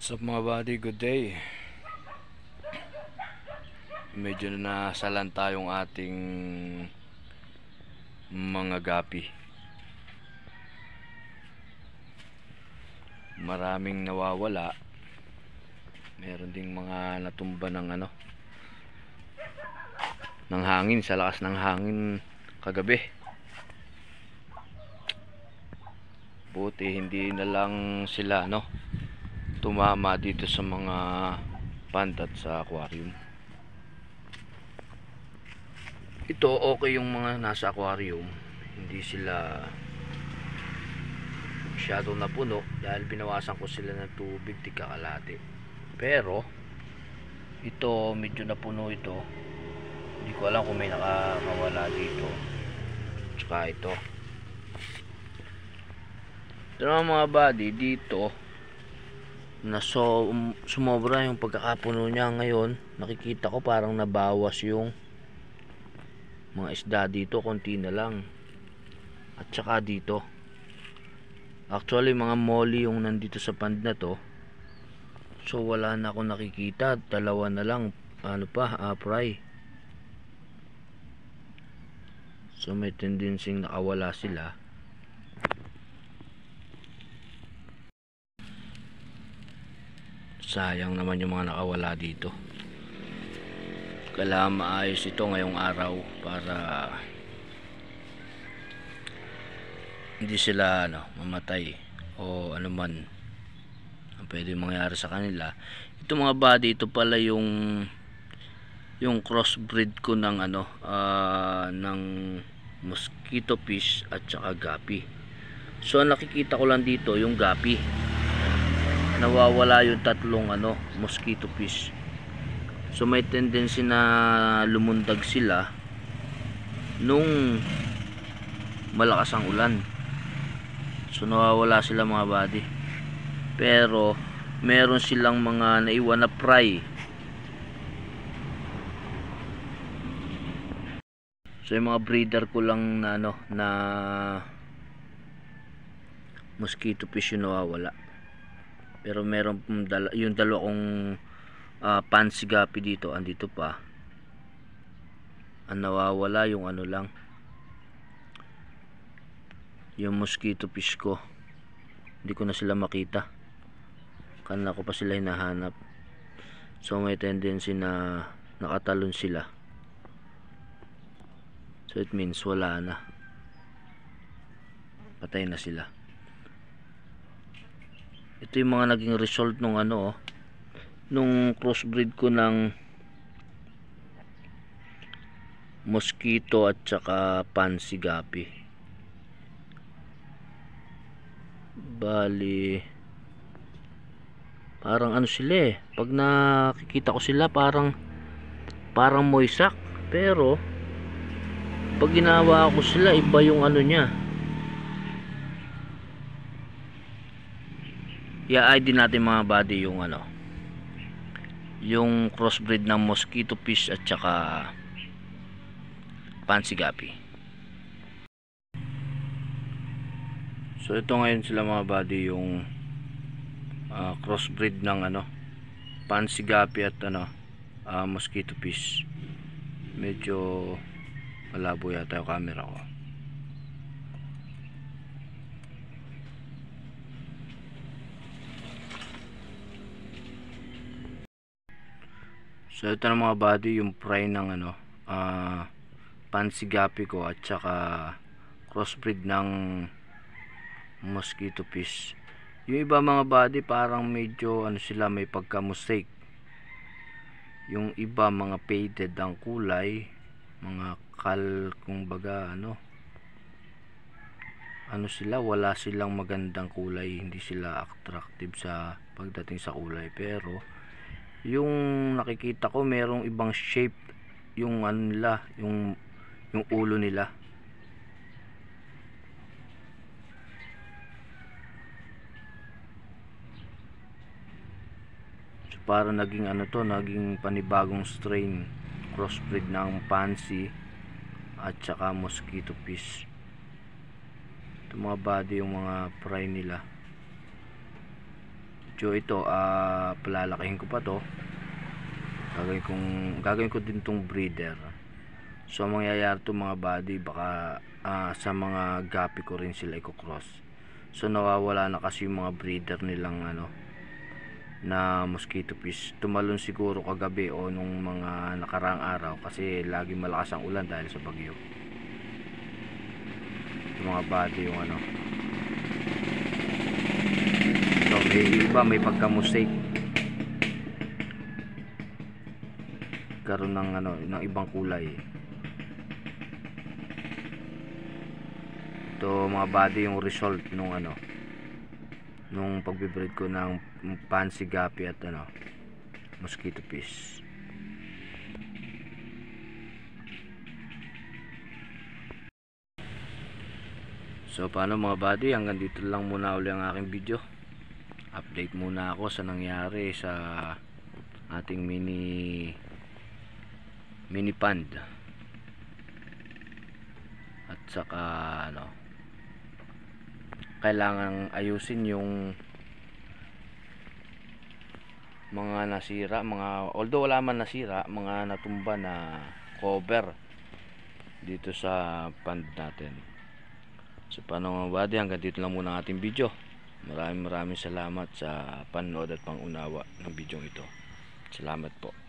What's up mga buddy, good day. Medyo nasalan tayong ating mga gapi. Maraming nawawala. Meron ding mga natumba ng ng hangin, sa lakas ng hangin kagabi. Buti hindi na lang sila tumama dito sa mga pond at sa aquarium. Ito okay yung mga nasa aquarium, hindi sila masyadong napuno dahil binawasan ko sila ng tubig tigkakalate. Pero ito medyo napuno ito. Hindi ko alam kung may nakakawala dito. Tsaka ito naman mga buddy, dito na sumobra yung pagkakapuno niya ngayon. Nakikita ko parang nabawas yung mga isda dito, konti na lang. At saka dito, actually mga molly yung nandito sa pond na to, so wala na akong nakikita. Dalawa na lang fry. So may tendency nakawala sila. Sayang naman yung mga nakawala dito. Kailangan maayos ito ngayong araw para hindi sila mamatay o anuman ang pwede mangyari sa kanila. Ito mga buddy, ito pala yung crossbreed ko ng ng mosquito fish at saka gapi. So nakikita ko lang dito yung gapi, nawawala yung tatlong mosquito fish. So may tendency na lumundag sila nung malakas ang ulan. So nawawala sila mga buddy. Pero meron silang mga naiwan na fry. So yung mga breeder ko lang na mosquito fish yung nawawala. Pero meron yung dalawa kong pansy gapi dito, andito pa. Ang nawawala yung lang, yung mosquito fish ko. Hindi ko na sila makita, kanina ko pa sila hinahanap. So may tendency na nakatalon sila. So it means wala na, patay na sila. Ito yung mga naging result nung nung crossbreed ko ng mosquito at saka pansy gapi. Bali parang sila pag nakikita ko sila parang moisak, pero pag ginawa ko sila iba yung niya. I-ID natin mga buddy yung crossbreed ng mosquito fish at saka pansy gapi. So ito ngayon sila mga buddy, yung crossbreed ng pansy gapi at mosquito fish. Medyo malabo yata yung camera ko. So ito na mga buddy yung fry ng pansy gapi ko at saka crossbreed ng mosquito fish. Yung iba mga buddy parang medyo sila, may pagka mosaic. Yung iba mga faded ang kulay, mga kumbaga sila, wala silang magandang kulay, hindi sila attractive sa pagdating sa kulay. Pero yung nakikita ko merong ibang shape yung nila, yung ulo nila. So para naging naging panibagong strain, crossbreed ng pansy at saka mosquito fish. Ito mga buddy yung mga fry nila. medyo ito palalakihin ko pa to. Gagawin ko din tong breeder. So mangyayari to mga buddy, baka sa mga gapi ko rin sila i-cross. So nawawala na kasi yung mga breeder nilang na mosquito fish. Tumalon siguro kagabi o nung mga nakaraang araw kasi lagi malakas ang ulan dahil sa bagyo. Yung mga buddy yung so may iba may pagka-mosaic, karoon ng ng ibang kulay. Ito mga buddy yung result nung nung pagbe-breed ko ng fancy gapi at mosquito fish. So paano mga buddy, hanggang dito lang muna uli ang aking video. Update muna ako sa nangyari sa ating mini pond. At saka kailangan ayusin yung mga nasira, although wala man nasira, mga natumba na cover dito sa pond natin. So paano mga buddy, hanggang dito lang muna ang ating video. Maraming salamat sa panonood at pangunawa ng video ito. Salamat po.